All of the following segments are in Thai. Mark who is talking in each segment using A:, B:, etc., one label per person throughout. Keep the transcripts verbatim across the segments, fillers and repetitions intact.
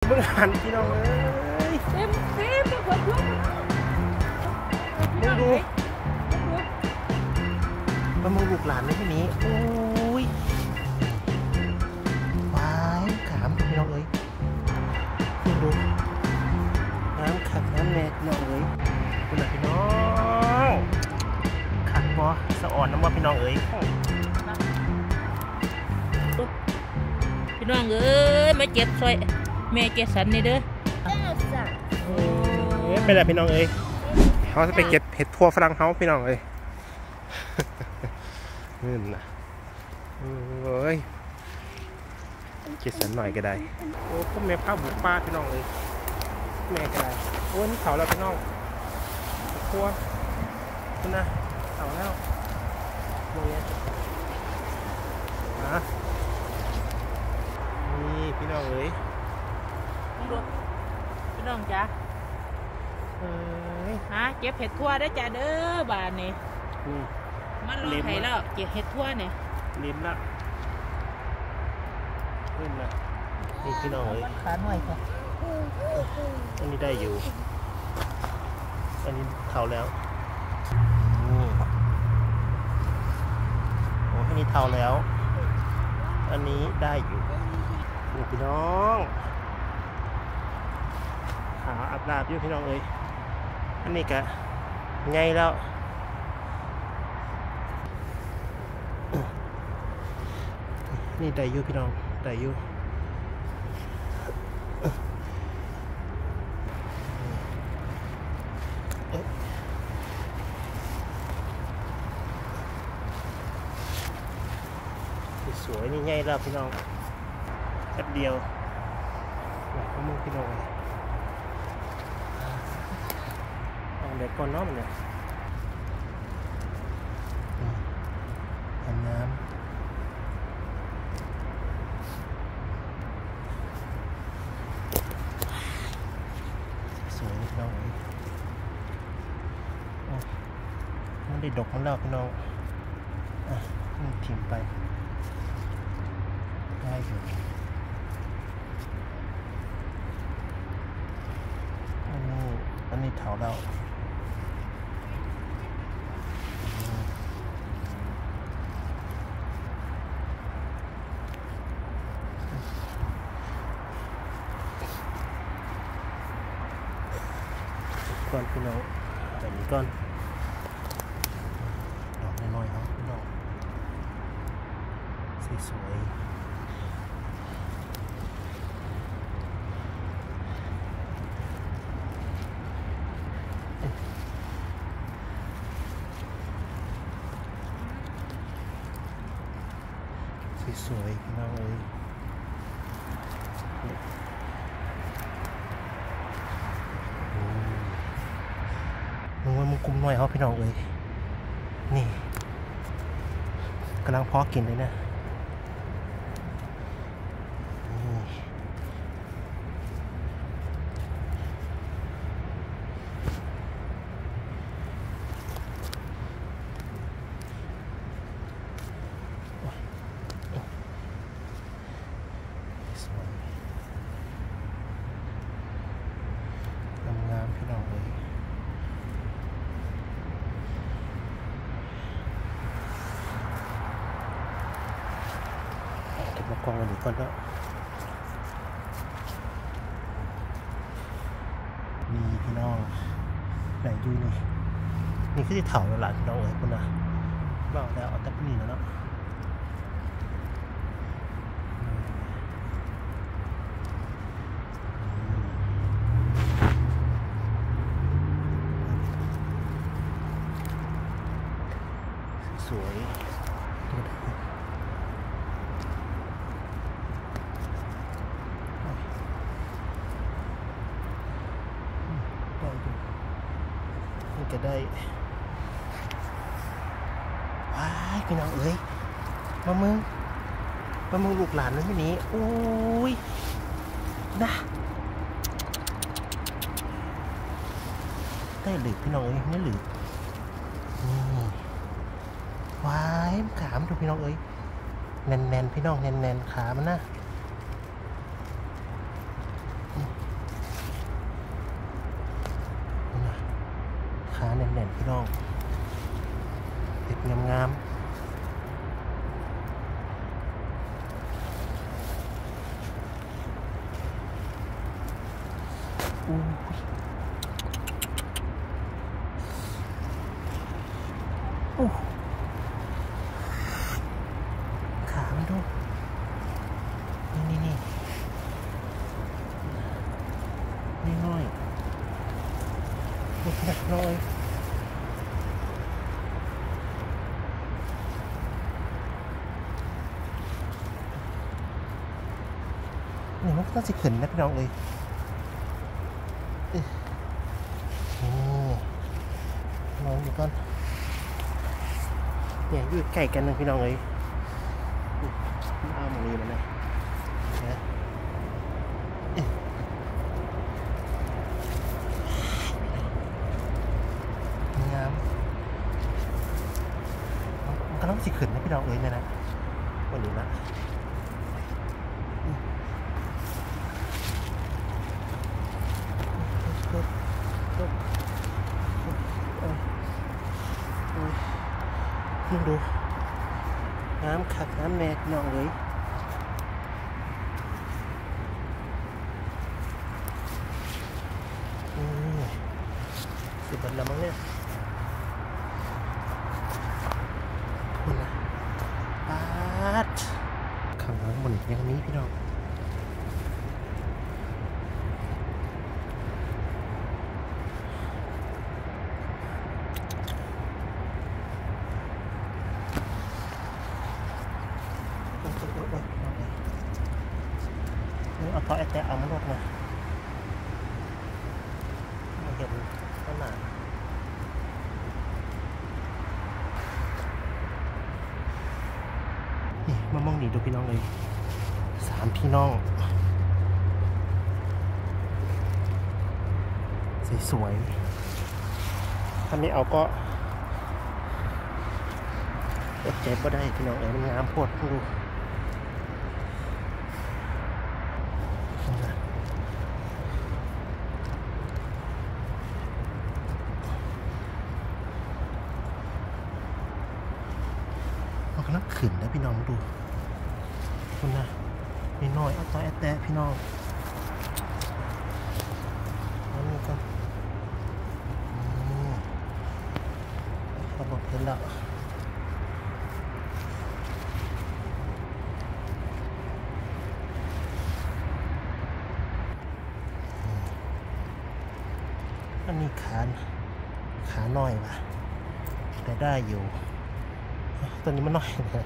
A: มึงหันพี่น้องเอ้ย
B: เต็มเต็มเปิดเพื่อน
A: มึงดูมามึงลูกหลานในที่นี้โอ้ยว้ายขามพี่น้องเอ้ยมึงดูน้ำขังน้ำแม่พี่น้องเอ้ยคุณน่ะพี่น้องขังบ่สะอ่อนน้ำว่าพี่น้องเอ้ย
B: พี่น้องเอ้ยมาเจ็บซอยแม่เจ็บสันนี่เด้อ
A: เป็นไรพี่น้องเอ้ยเขาจะไปเก็บเห็ดทั่วฝรั่งเขาพี่น้องเอ้ยนี่นะเอ้ยเก็บสันหน่อยก็ได้โอ้พวกแม่ข้าวบุกป้าพี่น้องเอ้ยแม่ก็ได้โอ้นี่เขาแล้วพี่น้องทั่วคุณนะเขาแล้วโอ้ยนะนี่พี่น้องเอ้ย
B: พี่น้องจ้า
A: เอ้ย
B: ฮะเก็บเห็ดทั่วได้จ้าเด้อบานนี่มันรอไข่แล้วเก็บเห็ดทั่วเนี่ย
A: ลิ้มละขึ้นละนี่พี่น้องเอ้ย
B: ขาหน่อยค่ะ
A: อันนี้ได้อยู่อันนี้เท่าแล้วโอ้อันนี้เท่าแล้วอันนี้ได้อยู่นี่พี่น้องขาอับลาบอยู่พี่น้องเอ้ยอันนี้กะไงแล้วนี่ได้อยู่พี่น้องได้อยู่สวยนี่ไงแล้วพี่น้องแค่เดียวข้อมือพี่น้องเอาเด็กก่อนน้องเนี่ยอันน้ำสวยพี่น้องมันได้ดกมันแล้วพี่น้องอ่ะมันถิ่มไปได้อยู่อันนี้อันนี้เถาแล้วก่อนพี่น้องแบบนี้ก่อนดอกน้อยๆเนาะพี่น้องสวยสวยพี่น้องเอ้ยมึงว่ามึงกุมหน่อยเขาพี่น้องเอ้ยนี่กำลังเพาะกินเลยนะงามพี่น้องเลยเก็บมากองกันอีกก่อนแล้วมีพี่น้องไหนดูนี่นี่คือที่เถาแล้วหลานพี่น้องเอ๋ยคุณนะบอกแล้วเอาแต่นี่แล้วเนาะสวยนี่จะได้ว้ายพี่น้องเอ้ยมามึงมามึงลูกหลานนั่นไม่หนีโอ้ยนะได้หรือพี่น้องเอ้ยไม่หรือนี่ว้ายขามดูพี่น้องเอ้ยแน่นๆพี่น้องแน่นๆขามันนะ
B: พี่
A: แน่นๆพี่น้องเห็ดงามๆอู้อู้ขามันดูนี่นี่นี่นี่น้อยหนักน้อยนี่มันก็จะขึ้นนะพี่น้องเลยนี่ลองดูก่อนเนี่ยอยู่ใกล้กันนะพี่น้องเลยเอาหมูนี้มาเลยนะงามมันกำลังสิขึ้นนะพี่น้องเลยนะนะวันนี้นะนี่ดูน้ำขัดน้ำแม่น้องเลยสิบวันละมั้งเนี่ยคุณนะปาดข้างหลังบนอย่างนี้พี่น้องเอาต่อแตะเอามาลวกนะมาเห็นต้นหนานี่มามองนี่ดูพี่น้องเลยสามพี่น้องสวยๆถ้าไม่เอาก็อดใจก็ได้พี่น้องเอ๋ยมันงามโพดดูมันกำลังขึ้นนะพี่น้องดูคุณนะนิดหน่อยเอาต่อแอดแตะพี่น้องแล้วนี่ก็เขาบอกเห็นแล้วอันนี้ขาขาหน่อยว่ะแต่ได้อยู่ตัวนี้มันน้อยนะ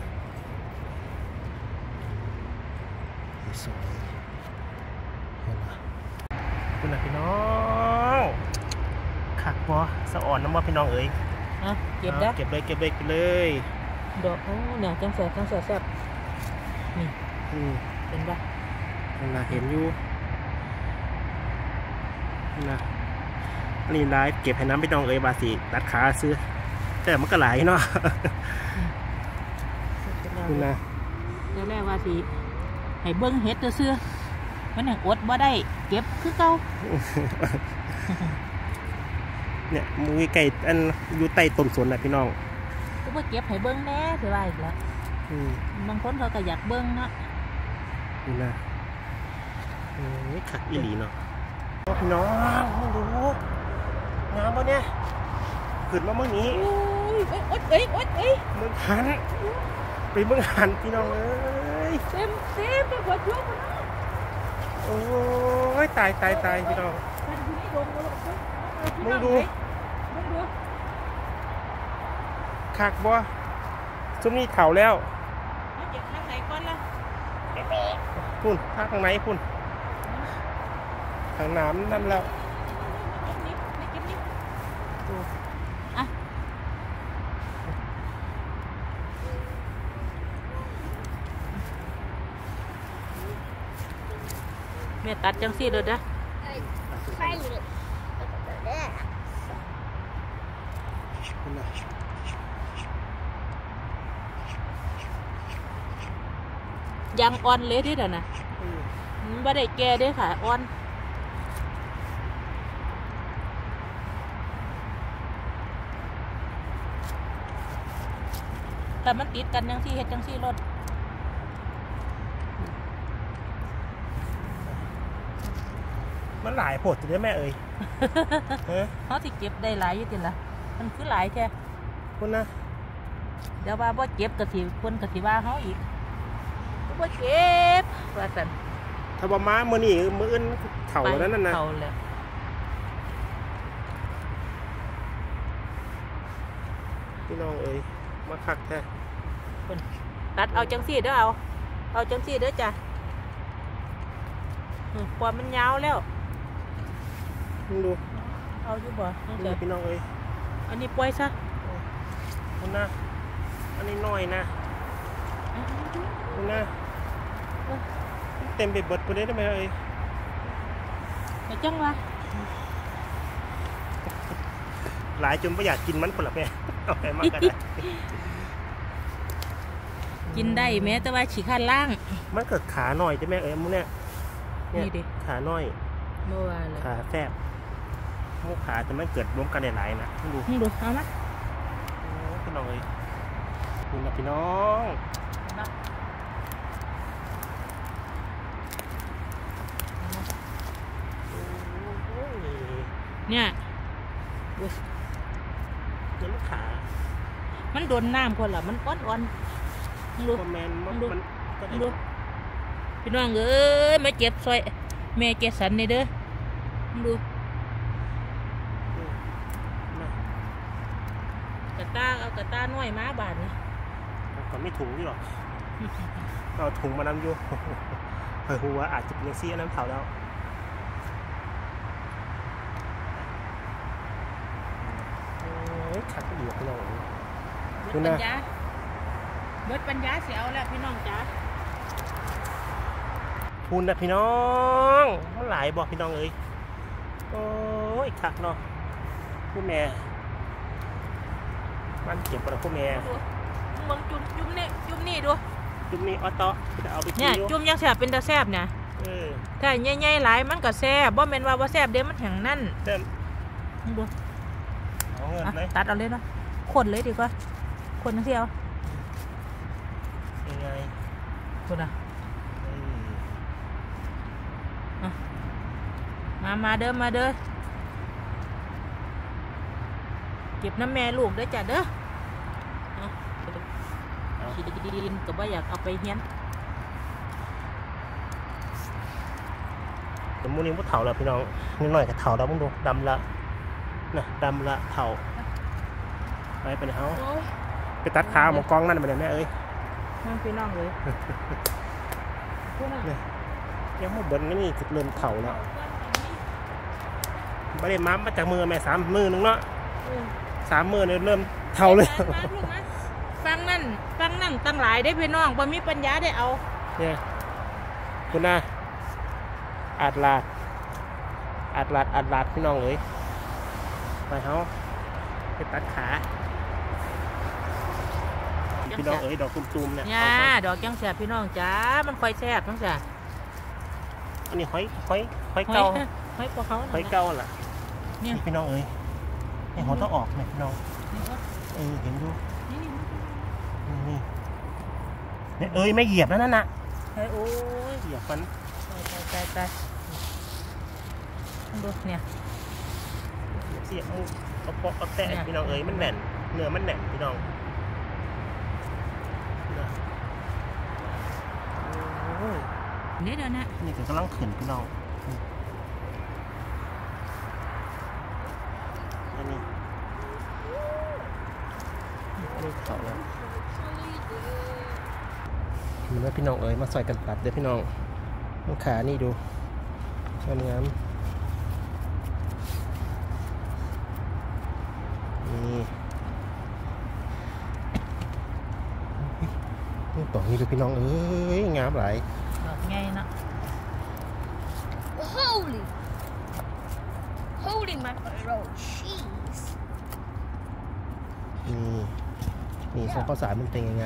A: สวยเห็นไหมคุณนะพี่น้องขักบอสะอ่อนน้ำว่าพี่น้องเอ๋ย
B: อ่ะเก็บได้
A: เก็บเลยเก็บเลยเก็บเลย
B: ดอกโอ้เนี่ยจังแสบจังแสบแสบนี่
A: อืม
B: เป็นปะ
A: นั่นนะเห็นอยู่นะนี่ไลฟ์เก็บให้น้ำพี่น้องเอ๋ยบาสีตัดขาซื้อแต่มันก็หลายเนาะคุณนะ
B: เดี๋ยวแรกว่าสิให้เบิ้งเฮ็ดเสื้อมันเนี่ยอดบ่ได้เก็บคือเก่า
A: เนี่ยมือไก่อันอยู่ใต้ต้นสนนะพี่น้อง
B: ก็บ่เก็บให้เบิ้งแน่ถือว่าอีกแล้วบางคนเขาก็อยากเบิ้งเนาะ
A: นี่นะนี่ขัดอีหลีเนาะพี่น้องดูงามปะเนี่ยขึ้นมาเมื่อนี้
B: โอ้ยโอ๊ยโอ๊ยเอ้ยโอ๊ยเอ้ย
A: เมืองหันไปเมืองหันพี่น้องเอ้ย
B: เต็มเต็มไปหมดยุบ
A: โอ้ยตายตายตายพี่น้องมึงดูคักบ่ซุ่มนี่เข่าแล้ว
B: เก็บทางไหนก่อนล่ะ
A: พุ่นทางไหนพุ่นทางน้ำนั่นแล้ว
B: แม่ตัดจังซี่เลยนะยังอ่อนเลยที่เดี๋ยวนะไม่ได้แก่ด้วยค่ะอ่อนแต่มันติดกันจังซี่เฮ็ดจังซี่รถ
A: มันหลายโพดจะได้แม่เอ้ย
B: เขาสิเก็บได้หลายอยู่ติล่ะมันคือหลายแท้
A: คุณนะ
B: เดี๋ยวว่าบ่เก็บก็สิเพิ่นก็สิว่าเฮาอีกบ่เก็บว่าซั่น
A: ถ้าบ่มามื้อนี้มื้ออื่นเฒ่าแล้วนั่นน่ะ
B: เฒ่าแล้ว
A: พี่น้องเอ้ยมาคักแท้
B: เพิ่นตัดเอาจังซี่เด้อเอาเอาจังซี่เด้อจ้ะอือความมันยาวแล้ว
A: มึงดู
B: เอาอยู่บ่
A: มึงดูพี่น้องเอ้ย
B: อันนี้ปล่อยซะ
A: คุณนะอันนี้น้อยนะคุณนะเต็มไปเบิดบ่ได้ได้ไหมเอ้ย
B: ไปจังวะ
A: หลายจนบ่อยากกินมันพุ่นล่ะแม่เอาไปมากก็ได้
B: กินได้แม้แต่ว่าขี้ข้านล่าง
A: มันเกิดขาหน่อยใช่ไหมเอ้ยมึงเนี่ย
B: นี่ดิ
A: ขาหน่อย
B: เมื่อวานเลย
A: ขาแฟบมุกขาแต่มันเกิดรวมกันหลายๆนะมึงดู
B: มึงดูเอามา
A: โอ้พี่น้องเอ้ยคุณนะพี่น้อง
B: เนี่ย
A: เนื้อขา
B: มันโดนน้ำคนละมันอ่อนๆมึงดู
A: คอมเมนต์มันมันก็
B: มึ
A: ได้
B: งดูพี่น้องเอ้ยมาเจ็บซอยแม่เกสันนี่เด้อมึงดูกระตาเอากระตาน้อยมาบาดนี่
A: ก็ไม่ถุงนี่หรอกเอาถุงมานำอยู่เฮ้ยหัวอาจจะเป็นซี่น้ำเผาแล้วโอ้ยขัดดีพี่น้อง
B: เบิดปัญญาเบิดปัญญาเสียเอาแล้วพี่น้องจ้า
A: พูนนะพี่น้องมันหลายบอกพี่น้องเอ้ยโอ้ยขักเนาะผู้แม่มันเก็บปลาผู้แม่
B: ดูมึงจุ่มจุ่มนี่จุ่มนี่ดู
A: จุ่มนี้ออโต้จะเอาไปกิน
B: เนี่ย
A: อยู่
B: จุ่มยังแซ่บเป็นตาแซ่บเนี่ย
A: เออ
B: ถ้าใหญ่ๆหลายมันก็แซ่บบ่แม่นว่าบ่แซ่บเด้มันแห้งนั่น
A: เต็ม
B: มึงดู
A: เอาเงิน
B: อ่ะ
A: เลย
B: ตัดเอาเลยเนาะคนเลยดีกว่าคนทั้งเที่ยว
A: ยังไง
B: คนอ่ะ
A: เออ
B: มามาเด้อมาเด้อเก็บน้ำแม่ลูกเด้อจ้ะเด้อเอา
A: เอา
B: ขี้ดินก็บ่อยากเอาไปเฮียน
A: แต่มูนี่พวกเถาแล้วพี่น้องนิดหน่อยกับเถาแล้วมึงดูดำละน่ะดำละเถาไปไปเลยเฮา
B: โอ้ย
A: ไปตัดขาหมองกองนั่นไปเลยแม่เอ้ย
B: น้องพี่น้องเลยพูดน่ะ
A: เนี่ยยังไม่เบิ้ลนี่จุดเริ่มเถาแล้วไม่ได้ม้ามาจากมือแม่สามมือนึงเนาะ
B: เออ
A: สามมือเนี่ยเริ่มเถาเลย
B: มามาลูกมาฟังนั่นฟังนั่นตั้งหลายได้พี่น้องบ่มีปัญญาได้เอา
A: เนี่ยคุณน่ะอัดลาดอัดลาดอัดลาดพี่น้องเลยไปเฮาไปตัดขาพี่น้องเอ๋ยดอกตุ้มๆเนี่ย
B: เนี่ย
A: เอาไป
B: ดอกจังแสบพี่น้องจ้ามันค่อยแสบจังแสบ
A: อันนี้หอยหอยหอยเก่า
B: หอยปลาเขา
A: หอยเก่าล่ะ
B: เนี่ย
A: นี่พี่น้องเอ๋ยนี่หัวต้องออกเนี่ยพี่น้องเออเห็นดู
B: นี่นี่
A: นี่เนี่ยเอ้ยไม่เหยียบแล้วนั่นน่ะ
B: เฮ้ยโอ้ย
A: เหยียบมัน
B: ตายตายตายดูเนี่ย
A: เสียบมือเอาปอกเอาแตะพี่น้องเอ๋ยมันแน่นเนื้อมันแน่นพี่น้องโอ้ย
B: นี่เดี๋ยวนะ
A: นี่ก็กำลังขึ้นพี่น้องอันนี้อันนี้เขาแล้วเห็นไหมพี่น้องเอ๋ยมาใส่กันตัดเด้อพี่น้องต้องขานี่ดูงามงามนี่นี่ต่อนี่ดูพี่น้องเอ้ยงามหลาย
B: ดอกใหญ่เนาะ
C: Holy, holy mackerel cheese.
A: นี่นี่ใส่ข้าวสารมันเป็นยังไง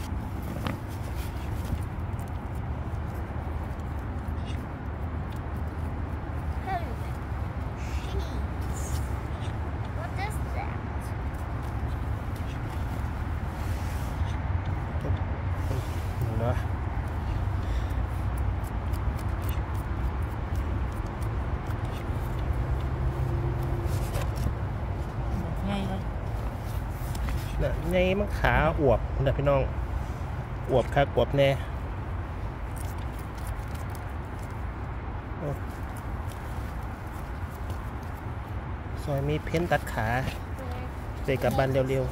C: Holy cheese. What is that?
A: น่ะไงมันขาอวบนะพี่น้องอวบคักอวบแน่ซอยมีเพ้นตัดขาเจอกับบันเร็ว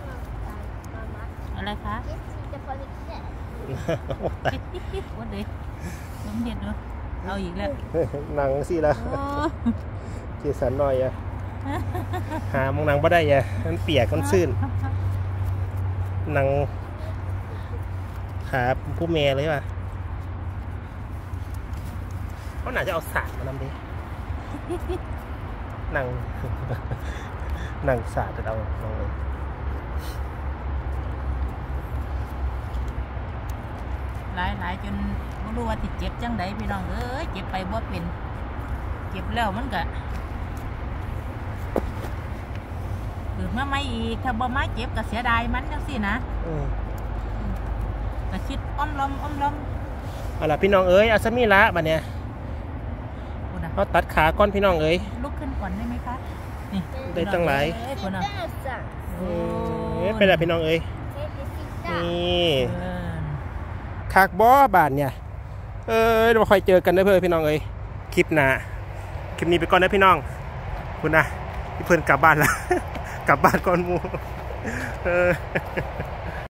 B: อะไรคะ
C: Yes, the police.
A: ๆ
B: วันเด็กน้ำเย็นด้วยเอาอีกแล้ว
A: หนังสิละ
B: โอ้
A: เจสันหน่อยอะหามองหนังบ่ได้อะมันเปียกมันซื่นหนังขาผู้เมย์เลยว่ะเขาหนาจะเอาสาดมานำดิหนัง หนังสาดจะเอาลองเลย
B: หลายหลายจนไม่รู้ว่าติดเจ็บจังไดพี่น้องเอ้ยเจ็บไปบ่เป็นเจ็บแล้วมันก็เกิดมาไม่อีกถ้าบ่มาเจ็บก็เสียดายมันจังสินะ
A: อืม
B: ก็คิดอ้อมล้อมอ้อมล้อม
A: เอาล่ะพี่น้องเอ้ยเอาซะมีละบัดเนี่ย
B: คุณน่ะ
A: เขาตัดขาก้อนพี่น้องเอ้ย
B: ลุกขึ้นก่อนได้ไหมคะนี่
A: ได้ตั้งหลาย
B: เอ้ยคุณน่ะ
C: Dancer.
B: โอ้
A: เอ้ยเป็นไรพี่น้องเอ้ย
C: Okay, this is
A: นี
C: that.
A: ่
B: เออ
A: คากบอบาทเนี่ยเอ้ยเราค่อยเจอกันได้เพื่อนพี่น้องเอ้ยคลิปหน้าคลิปนี้ไปก่อนนะพี่น้องคุณนะพี่เพื่อนกลับบ้านแล้ว กลับบ้านก่อนหมูเออ